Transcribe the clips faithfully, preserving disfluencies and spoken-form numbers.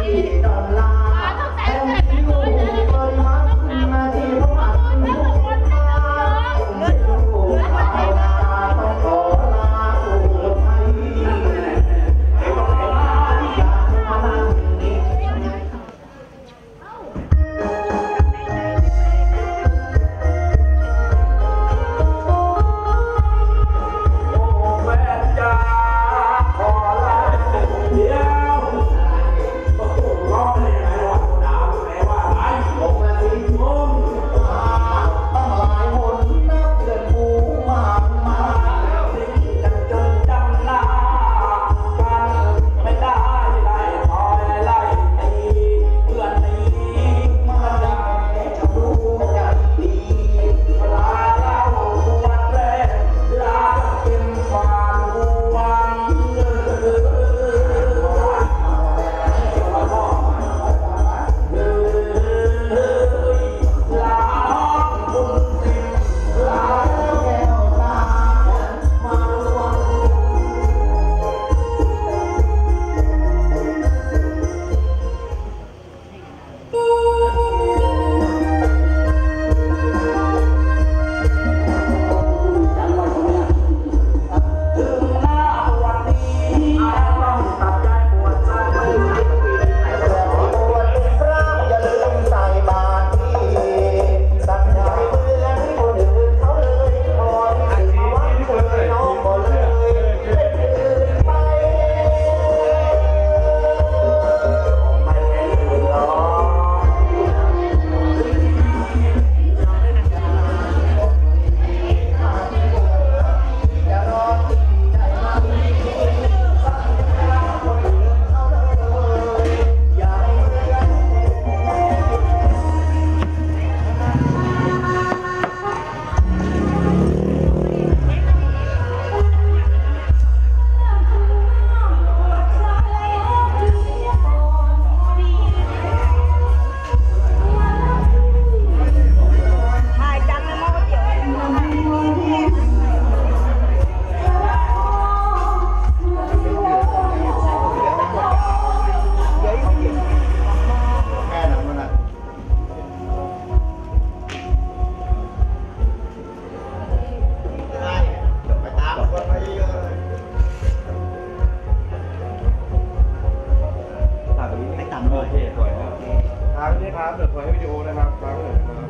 ครับเดี๋ยวถอยให้วิดีโอนะครับค้างเลยนะครับ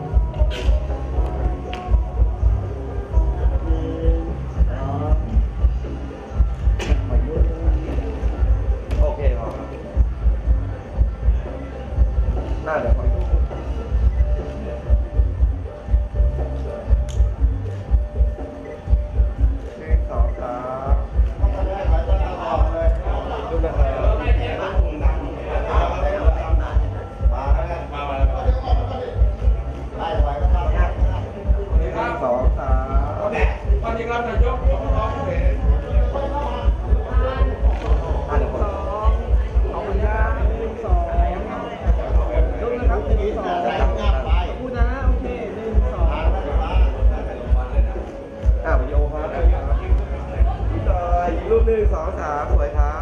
โอเคพอครับหน้าเดี๋ยวขอหนึ่งสองสามดูนะครับสองสามวันนี้ครับนายกของเราเห็นอ่าเดี๋ยวคนขอบคุณครับหนึ่งสองยกนะครับหนึ่งสองพูดนะโอเคหนึ่งสองอ่าวิดีโอครับพี่จอยอีกรูปหนึ่งสองสามสวยครับ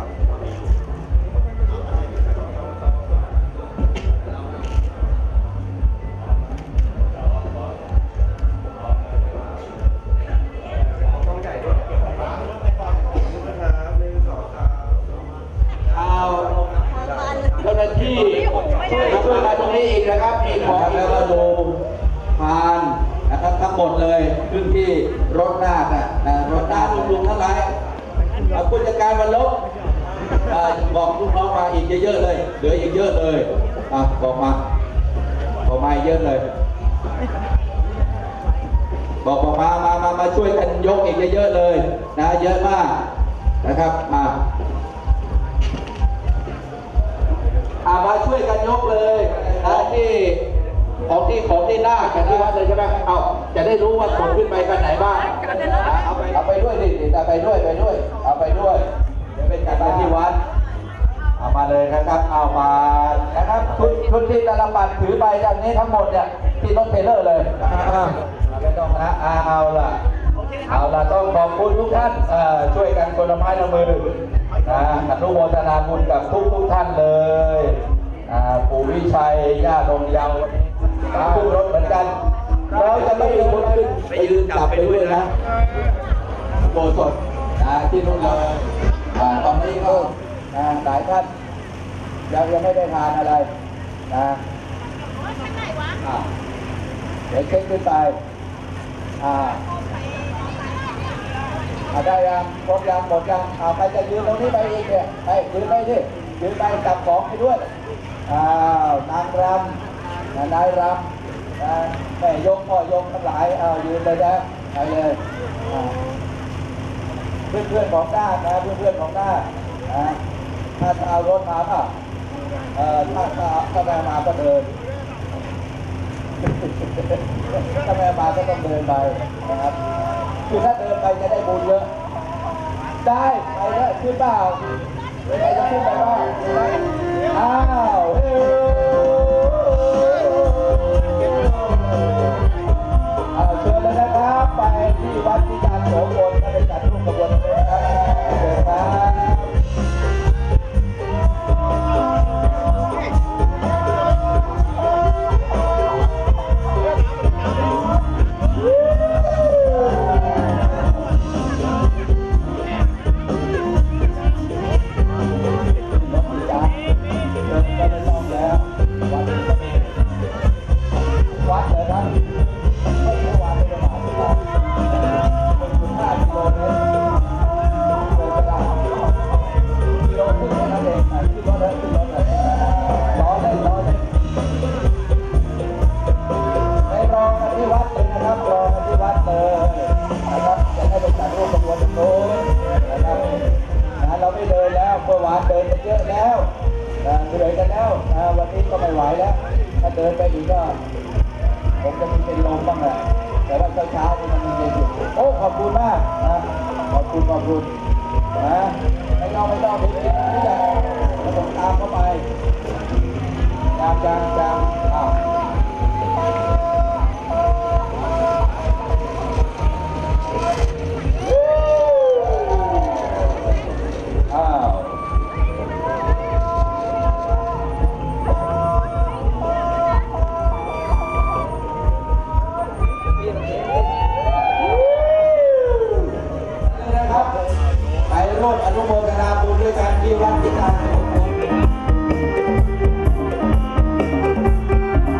เจ้าหน้าที่ช่วยช่วยมาตรงนี้อีกนะครับมีของแล้วก็ดูพานนะครับทั้งหมดเลยขึ้นที่รถนาคนะรถนาคลุงๆทั้งหลายผู้จัดการบรรลุบอกลูกน้องมาอีกเยอะๆเลยเหลืออีกเยอะเลยอ่ะบอกมาบอกมาเยอะเลยบอกบอกมามามามาช่วยกันยกอีกเยอะๆเลยนะเยอะมากนะครับมาอามาช่วยกันยกเลยนะที่ของที่ของที่นาคกันที่วัดเลยใช่ไหมเอาจะได้รู้ว่าคนขึ้นไปกันไหนบ้างเอาไปเอาไปด้วยดิเอาไปด้วยไปด้วยเอาไปด้วยเดี๋ยวเป็นการไปที่วัดเอามาเลยนะครับเอามานะครับชุดชุดที่ตาลปัดถือไปจากนี้ทั้งหมดเนี่ยที่รถเทรลเลอร์เลยไม่ต้องนะเอาล่ะเอาล่ะต้องขอบคุณทุกท่านช่วยกันคนละไม้ละมือนะอนุโมทนาบุญกับทุกทุกท่านเลยชัยญาติองค์เยาวตามขึ้นรถเหมือนกันเราจะไม่มีคนขึ้นไปยืนจับไปด้วยนะโบสถ์นะที่นู่นเลยอ่าตอนนี้ก็อ่าหลายท่านยังยังไม่ได้ทานอะไรนะอ่าเดี๋ยวเช็คขึ้นไปอ่าอ่าได้ยังครบยังหมดยังอ่าใครจะยืนตรงนี้ไปอีกเนี่ยไปยืนไปดิยืนไปจับของไปด้วยอ้าวนางรำนายรำนะแม่ยกพ่อยกทั้งหลายเอายืนเลยนะไปเลยเพื่อนเพื่อนของหน้านะเพื่อนเพื่อนของหน้านะถ้าจะเอารถมาป่ะเอ่อถ้าถ้าถ้าแม่มาก็เดินถ้าแม่มาก็ต้องเดินไปนะครับคือถ้าเดินไปจะได้บุญเยอะได้ไปเลยขึ้นเปล่าใครจะขึ้นไปบ้างอ้าวเฮ้เอาเชิญเลยนะครับไปที่วัดที่การโสพลก็ได้จัดร่วมกระบวนการนะครับเชิญครับวัดเลยนะเมื่อวานไม่ได้มาที่บ้านเป็นคุณห้ากิโลเมตรเลยก็ได้กิโลครึ่งแค่นั้นเองขึ้นรถเลยขึ้นรถเลยล้อเลยล้อเลยไปรอกันที่วัดเลยนะครับรอกันที่วัดเลยนะครับจะให้เป็นการร่วมขบวนโน้นนะครับนะเราไม่เดินแล้วเมื่อวานเดินไปเยอะแล้วเหนื่อยกันแล้ววันนี้ก็ไม่ไหวแล้วถ้าเดินไปอีกก็ผมจะมีเป็นลมบ้างแหละแต่ว่าเช้าๆนี่มันมีเย็นอยู่โอ้ขอบคุณมากนะขอบคุณขอบคุณนะไม่ต้องไม่ต้องไปกินนี่แหละเราต้องตามเข้าไปจางจางจางอ้าวอ้าวไปร่วมอนุโมทนาบุญด้วยกันที่วัดที่การ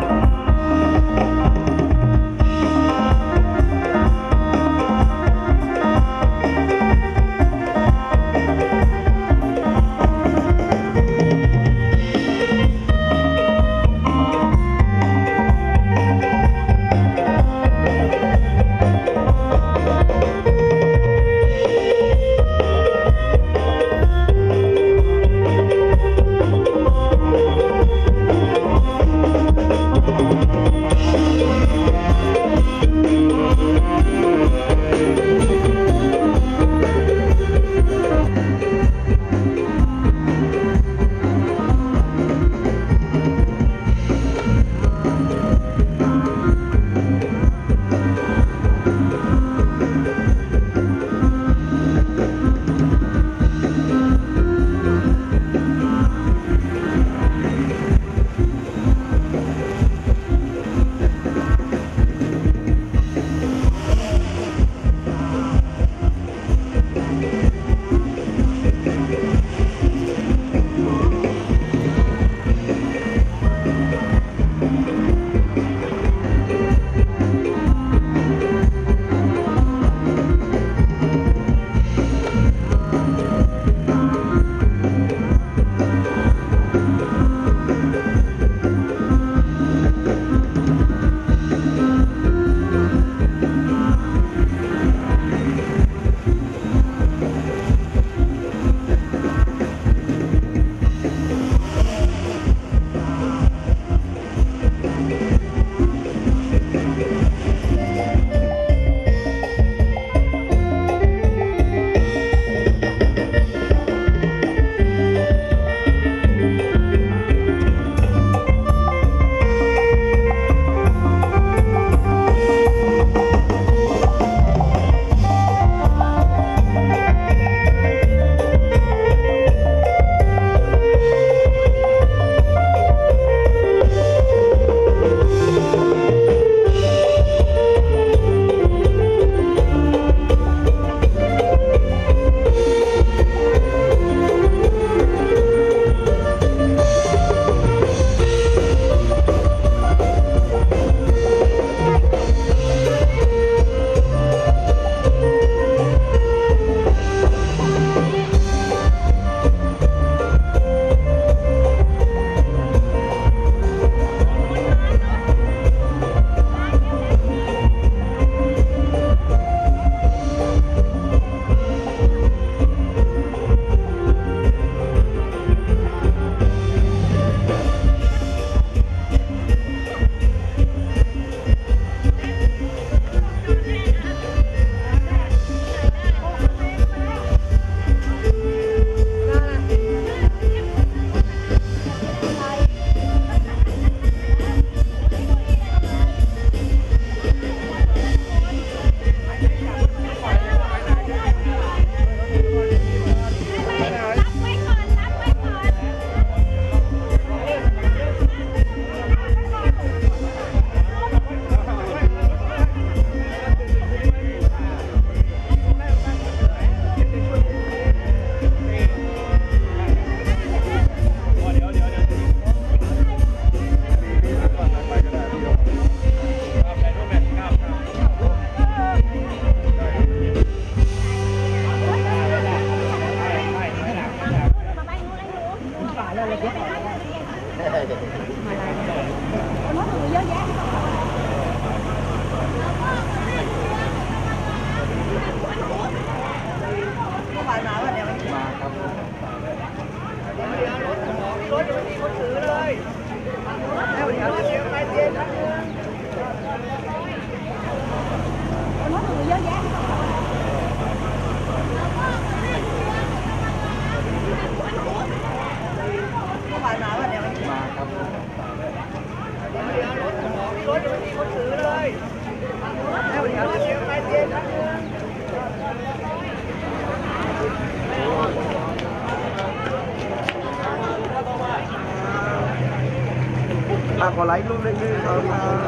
อ่ะขอไลค์รูปเล็กๆครับ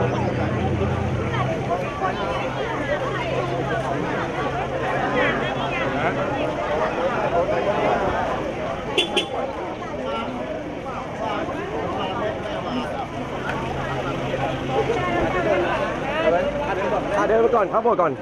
อ่ะเดินไปก่อนครับผมก่อน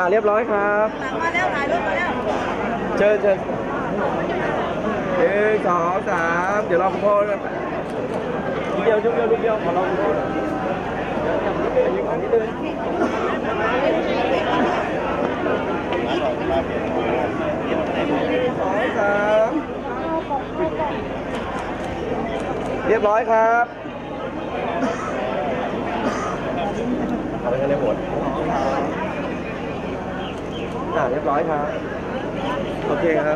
อ่าเรียบร้อยครับมาแล้วถ่ายรูปมาแล้วเชิญเชิญหนึ่งสองสามเดี๋ยวรอคุณพ่อด้วยนิดเดียวนิดเดียวนิดเดียวขอรอคุณพ่อเดี๋ยวจับนิดเดียวยิงของนิดเดียวสองสามเรียบร้อยครับเอาไปกันเลยหมดอ่าเรียบร้อยครับโอเคครับ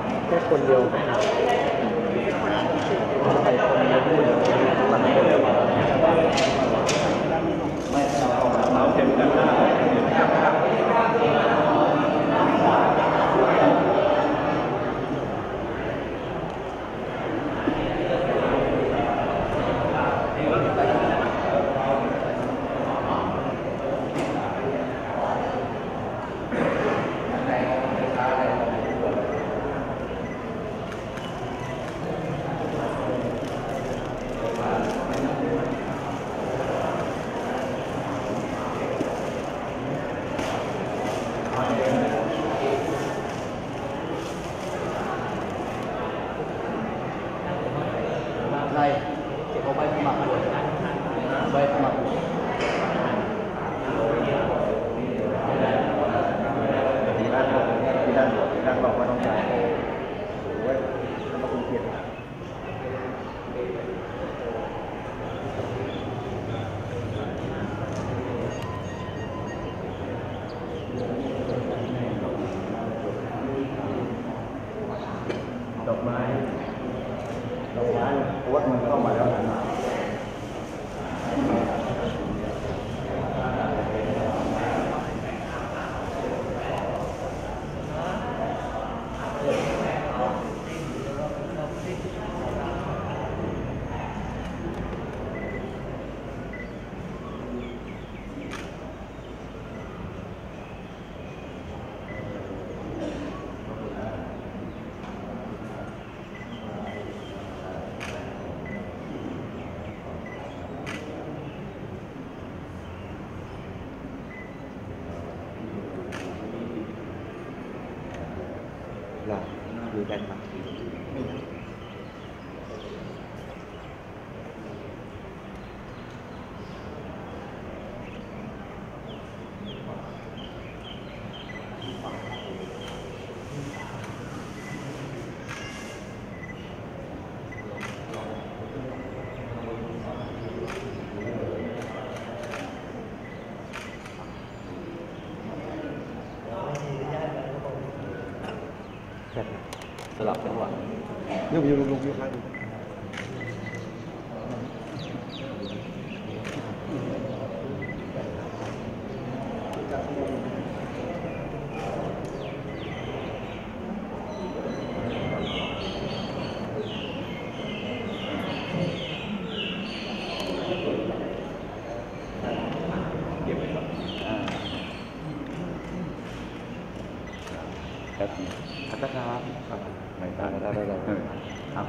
คนเดียวใส่คนเดียวหลังคนไรเอาใบสมัครใบสมัครที่ด้านบนที่ด้านบนที่ด้านบอกว่าต้องจ่ายโอ้ยแล้วมาคุยเกียรติดอกไม้ดอกไม้โอ๊ตมันเข้ามาแล้วนะเราดูกันครับสลับจังหวะยกยกยกยกครับครับครับครับไม่ได้ได้ได้ได้ครับ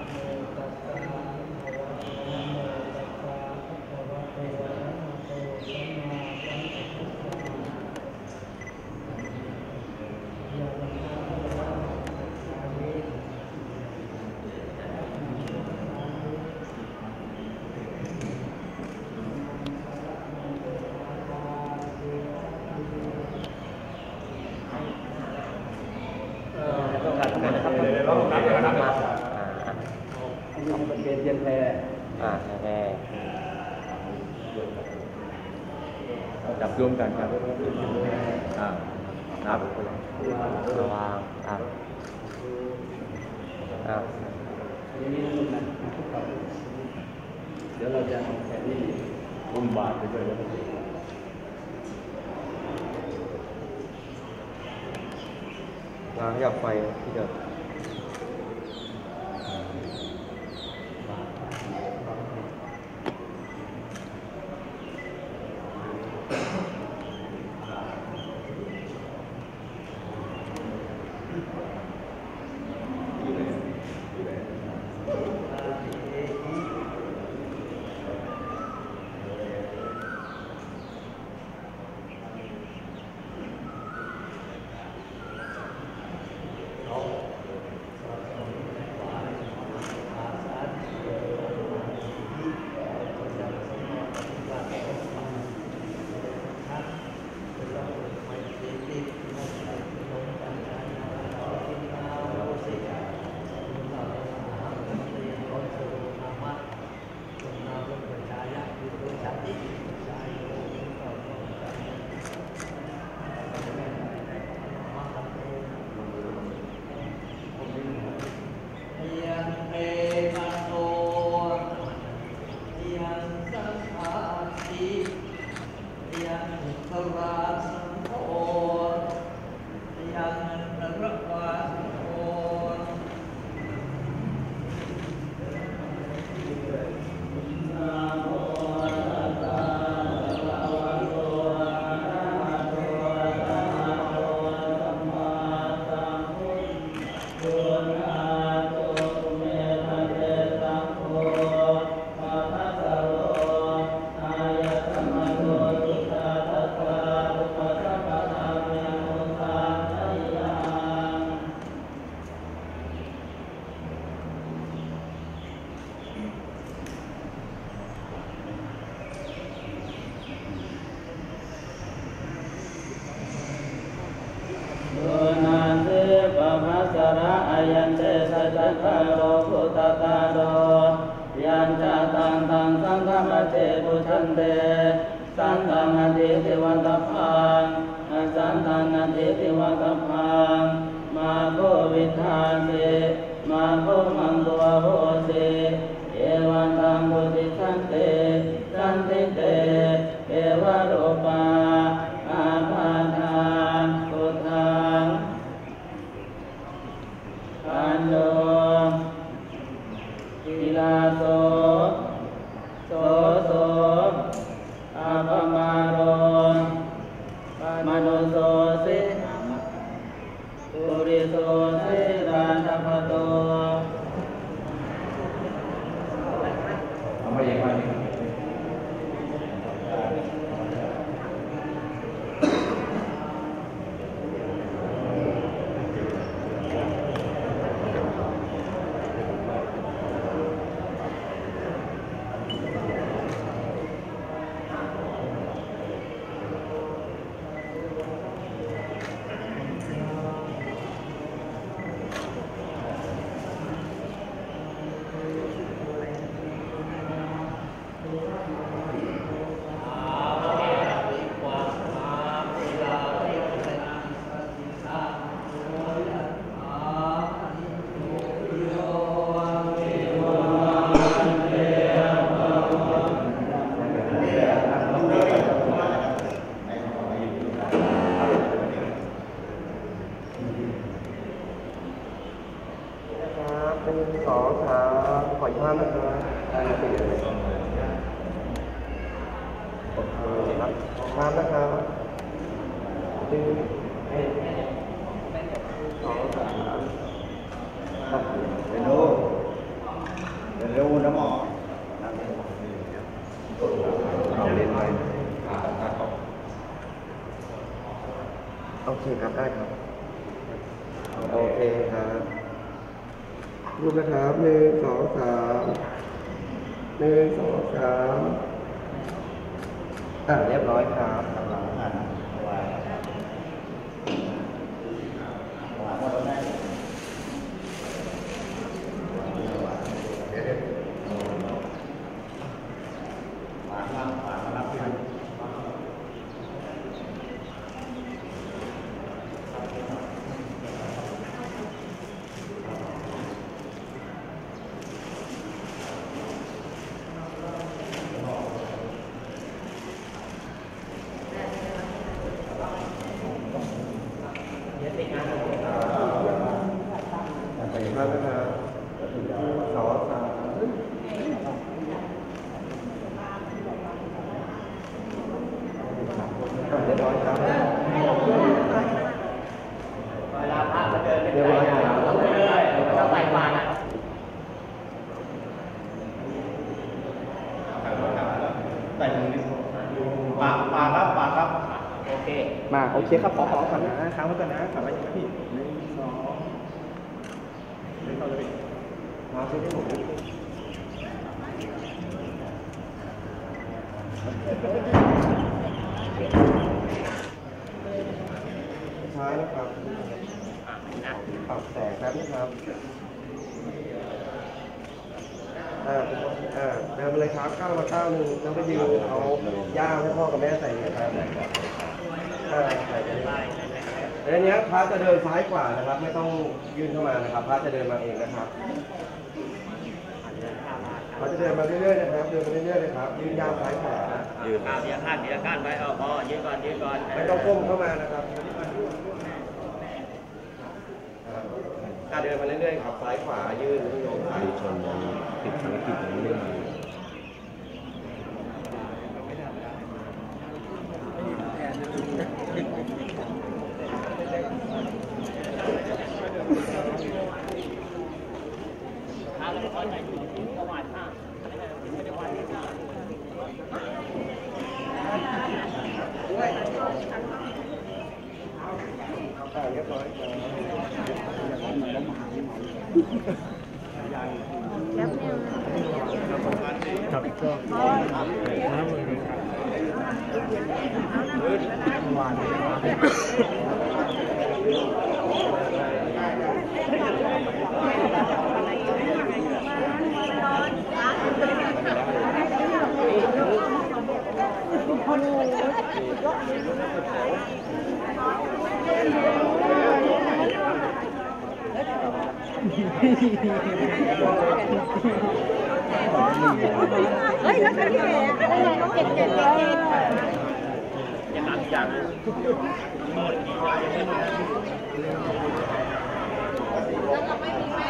เป็นเย็นแท้อ่าแท้จับรวมกันครับอ่าครับระวังอ่าอ่าเดี๋ยวเราจะแค่นี้อุ้มบาทไปด้วยล้างหยับไฟที่เดิมสุนันติปภัสสระอายันเตสัจจาโรพุทธตาโรยัญจตังตังสังฆมเจปุชันเตสันตังอธิติวัตพังสันตังอธิติวัตพังมาโควิทาสิมาโคมังตัวโหสิเอวันตังบุติสันเตสันติเตเอวะโรปาอาภาทานพุทธังปัญโยศิลาโสโสโสอาภมาโรมโนโสสิปุริโสสิราชพโตทำไมอย่างไรหนึ่งสองสามขออีกภาพนะครับได้เลยโอเคครับภาพนะครับหนึ่งสองสามเร็วเร็วนะหมอเล่นไปโอเคครับได้ครับโอเคครับรูปนะครับหนึ่งสองสามหนึ่งสองสามอ่ะเรียบร้อยครับกำลังอ่านว่าว่าหมดแล้วได้เดี๋ยวเดี๋ยวฝากมาฝากมารับกันไปครับนะครับสองสามเรียบร้อยครับเวลาพระจะเดินเรียบร้อยครับจะใส่บาตรนะใส่มือปากปากครับปากครับโอเคมาโอเคครับขอขอก่อนนะค้างไว้ก่อนนะขอไว้ยังไงพี่หนึ่งสองมาช่วยผมช้านะครับปรับแสงครับนะครับอ่าอ่าเดินไปเลยครับก้าวมาก้าวหนึ่งแล้วก็ยืนเอาย่ามให้พ่อกับแม่ใส่เนี่ยครับอ่าใส่ไปเลยแล้วเนี้ยพระจะเดินซ้ายกว่านะครับไม่ต้องยื่นเข้ามานะครับพระจะเดินมาเองนะครับพระจะเดินมาเรื่อยๆนะครับเดินมาเรื่อยๆเลยครับยืนยาวซ้ายขวายืนอ่าเดียวข้างเดียวข้างไว้เอาพอยืนก่อนยืนก่อนไม่ต้องก้มเข้ามานะครับการเดินมาเรื่อยๆครับซ้ายขวายืนโยงซ้ายชนติดภารกิจนี้เลยเรียบร้อยครับก็น้ำเลยครับเฮ้ยแล้วใครที่แหวนอะไรเนี่ยเจ็ดเจ็ดเจ็ดเจ็ดยังนับยังแล้วเราไม่มีแม่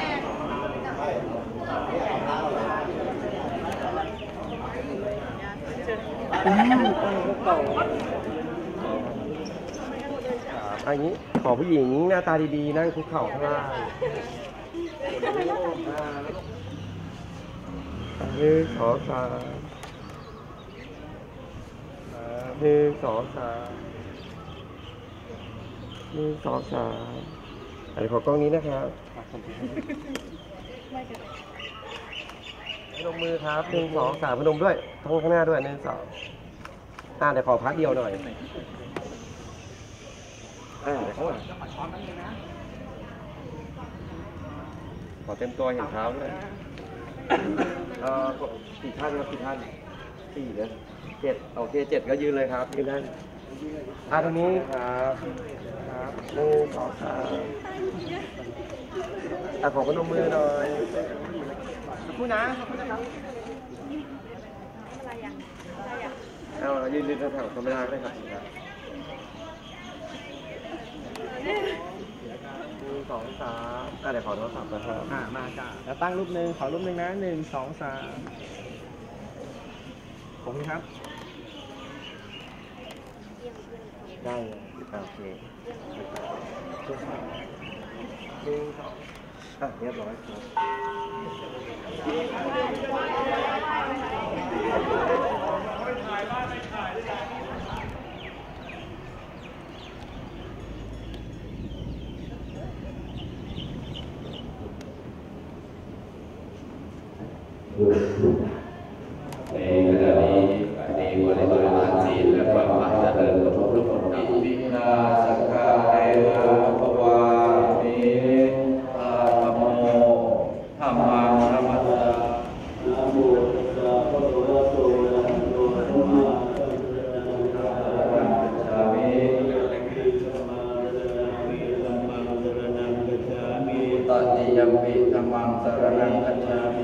อันนี้ขอผู้หญิงหน้าตาดีๆนั่งคุกเข่าข้างล่างหนึ่งสองสามหนึ่งสองสามหนึ่งสองสามอันนี้ขอกล้องนี้นะครับพนมมือครับหนึ่งสองสามพนมด้วยท้องข้างหน้าด้วยหนึ่งสองอ่าเดี๋ยวขอพัดเดียวหน่อยอ่าเดี๋ยวข้างหลังขอเต็มตัวเห็นเท้าด้วยเอ่อกี่ท่านครับกี่ท่านสี่เลยเจ็ดโอเคเจ็ดก็ยืนเลยครับยืนได้อ่าตรงนี้ครับครับหนึ่งสองสามอ่ะขอพนมมือหน่อยพูดนะพูดนะครับเอายืนยืนแถวๆธรรมดาก็ได้ครับหนึ่งสองสามอ่ะเดี๋ยวขอโทรศัพท์นะครับอ่ามาจ้าแล้วตั้งรูปหนึ่งขอรูปหนึ่งนะหนึ่งสองสามผมครับได้เลยโอเคหนึ่งสองอ่ะเรียบร้อยครับในขณะนี้ในวันบริวารศีลและความมั่นเจริญของทุกคนอิตินาสังฆาเทนะภวามิอาธรรมโมธัมมังธรรมัสสะนะโมตัสสะภะคะวะโตอะระหะโตสัมมาสัมพุทธัสสะนะโมตัสสะยัมปิธัมมังสรณังคัจฉามิ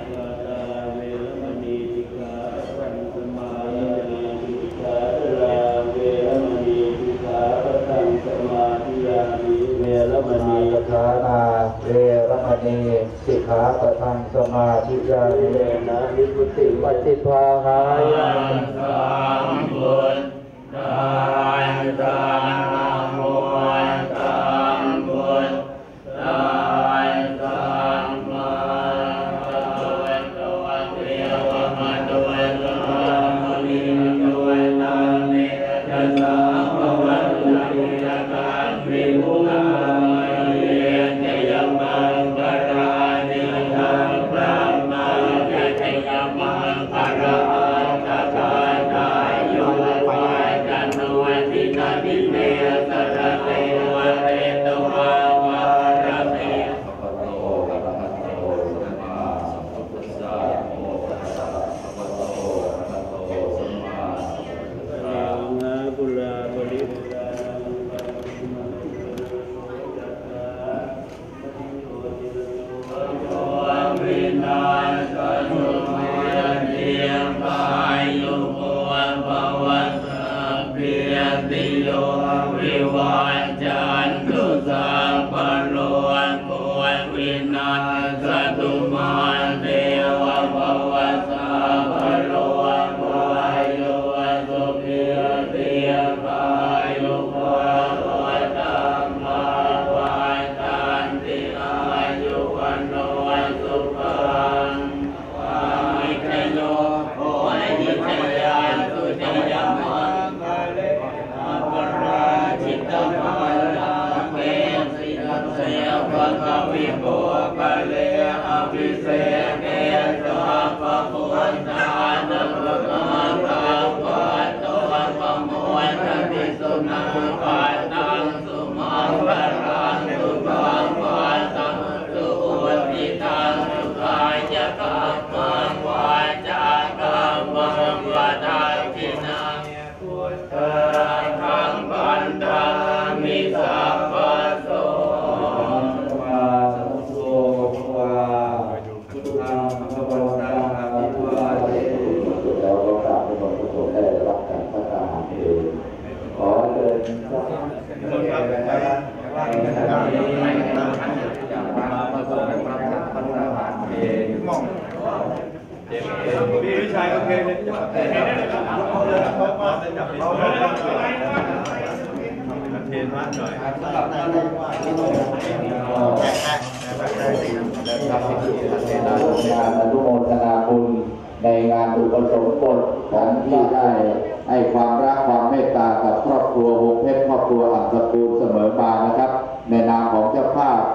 เวรมณีกถานาเวรมณีสิกขาปะทังสมาธิยามินะวิสุทธิปฏิภาหายะสัมพุทธายะนะโมสัมพุทธายะสัมมาสัมพุทธเทวมะตุเวนะมุนิตุเวนะเนยัสสะภะวะตุนิยะกันวิมุตติวพี่วิชัยโอเคเลยจับเทนมากหน่อยครับครับงานอนุโมทนาบุญในงานอุปสมบทของที่ได้ให้ความรักความเมตตากับครอบครัววงเพชรครอบครัวอัศกูลเสมอมานะครับในนามของเจ้าภาพ